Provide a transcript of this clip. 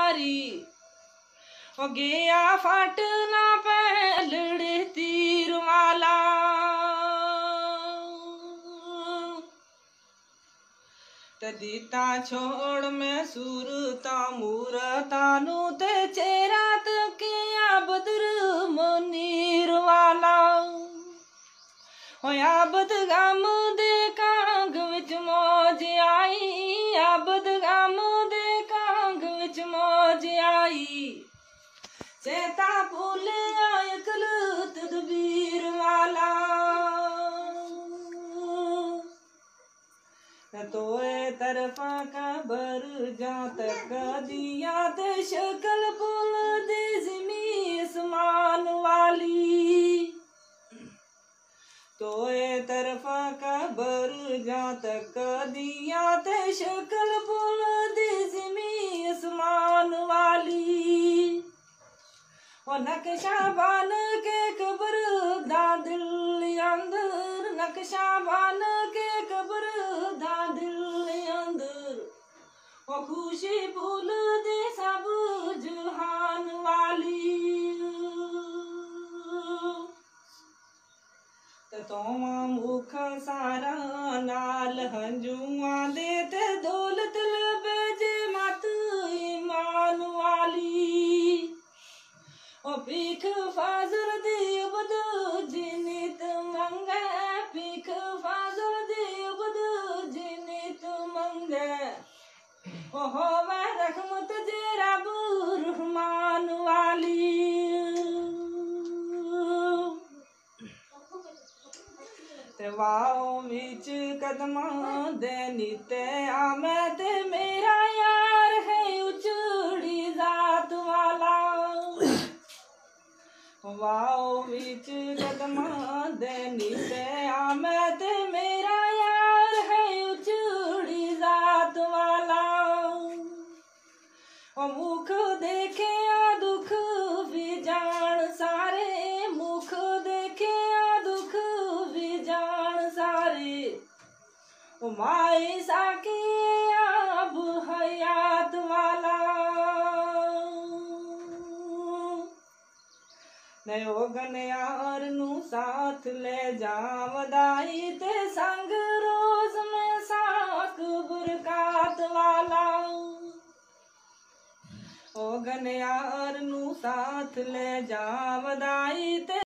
यारी ओ गया फाटना पैलड़े तीर वाला तदीता छोड़ में सूरता मूरता नु ते चेहरा तके बदर मोनीर वाला होया बदगम दे कांग विच मौज आई बदगम दे कांग विच मौज आई चेता भूले अकल तदबीर वाला तोए तरफा कबर जा तक दिया ते शक्ल भूल दे ज़मीं आसमान वाली तोए तरफा कबर जा तक दिया ते शक्ल भूल दे ज़मीं आसमान वाली ओ नक्शा बन के कबर दा दिल अंदर नक्शा बन के कबर दा दिल अंदर ओ खुशी भूल दे सब जहान वाली तोमा मुख सारा नाल हंजुआ दे ते दौलत लबे जे मत ईमान वाली ओ भीख फाजल दी उबद जिनित मंगे भीख फाजल दी उबद जिनित मंगे ओ होवे रहमत जे रब रहमान वाली ते वाओ विच कदमां दे नीते आमे ते मेरा यार है उचड़ी जात वाला वाओ विच कदमां दे नीते आमे ते मेरा यार है उचड़ी जात वाला ओ मुख देखे दुख भी जान सारे मुख देखे दुख भी जान सारे ओ माई साकी अब हयात वाला नयो गनयार नू साथ ले जावदाई ते संग रोज में साक बरकात वाला ओ गनयार नू साथ ले जावदाई ते